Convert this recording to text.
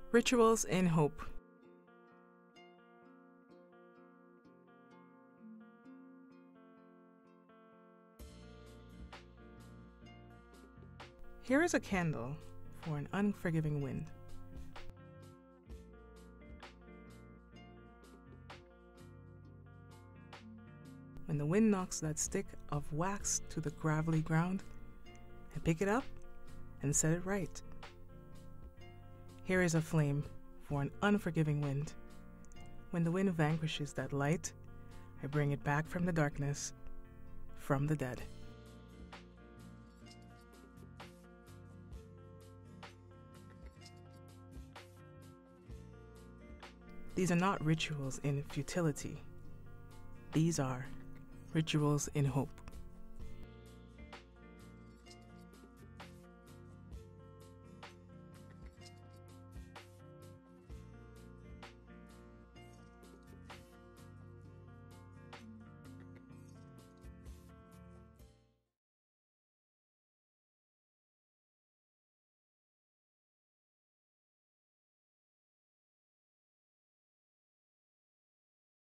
Rituals in Hope. Here is a candle for an unforgiving wind. When the wind knocks that stick of wax to the gravelly ground, I pick it up and set it right. Here is a flame for an unforgiving wind. When the wind vanquishes that light, I bring it back from the darkness, from the dead. These are not rituals in futility. These are rituals in hope.